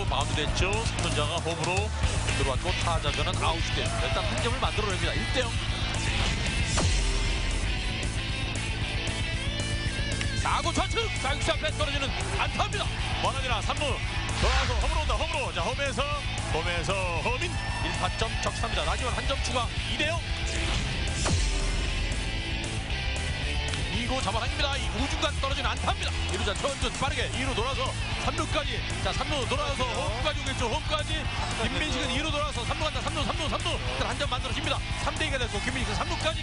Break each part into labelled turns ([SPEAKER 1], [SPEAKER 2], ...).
[SPEAKER 1] 타자도 마운드됐죠. 3루자가 홈으로 들어왔고 타자전은 아웃이 됩니다. 일단 한 점을 만들어냅니다. 1대0. 4구 좌측 좌익수 앞에 떨어지는 안타입니다. 원원이나 3루 돌아와서 홈으로 온다. 홈으로. 자, 홈에서 허민 1타점 적시합니다. 나지원 한 점 추가 2대0. 2구 잡아당깁니다. 이 우중간 떨어지는 안타입니다. 1루자 최원준 빠르게 2루 돌아서 3루까지. 자, 3루 돌아서 홈까지 오겠죠. 홈까지. 김민식은 2루 돌아서 3루 간다. 3루. 일단 한 점 만들어집니다. 3대2가 됐고 김민식은 3루까지.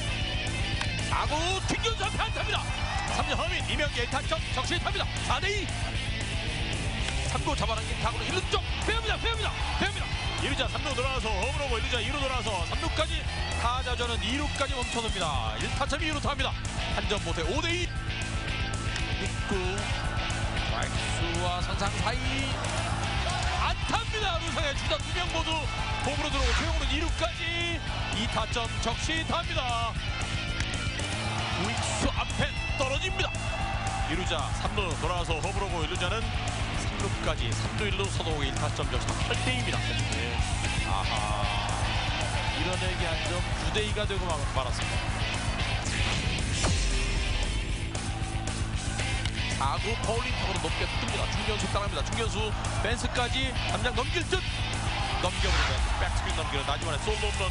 [SPEAKER 1] 4구 튕겨서 앞에 안타입니다. 3루 허민 이명기 1타점 적시 탑니다. 4대2. 3구 잡아당긴 타구로 1루 쪽 빼옵니다. 1루자 3루 돌아와서 홈으로 오고 1루자 2루 돌아와서 3루까지. 타자전은 2루까지 멈춰섭니다. 1타점 2루 타입니다. 한 점 못해 5대2. 6구 좌익수와 선상 사이 안타입니다. 루상의 주자 2명 모두 홈으로 들어오고 최용우는 2루까지 2타점 적시 타입니다. 우익수 앞에 떨어집니다. 1루자 3루 돌아와서 홈으로 오고 1루자는 3루까지 3루 1루 서도옥의 1타점 적시 8대2입니다. 아하, 이뤄내기 한 점 9대2가 되고 말았습니다. 4구 파울링 타구로 높게 뜹니다. 중견수 따라갑니다. 중견수 펜스까지 담장 넘길 듯 넘겨버리는 백스핀 넘기는 나지만의 솔로 홈런.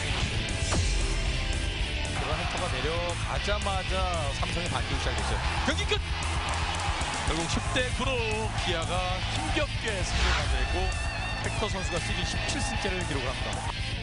[SPEAKER 1] 그런 햄터가 내려가자마자 삼성의 반격이 시작됐어요. 경기 끝! 결국 10대9로 기아가 힘겹게 승리를 만들었고 헥터 선수가 시즌 17승째를 기록을 합니다.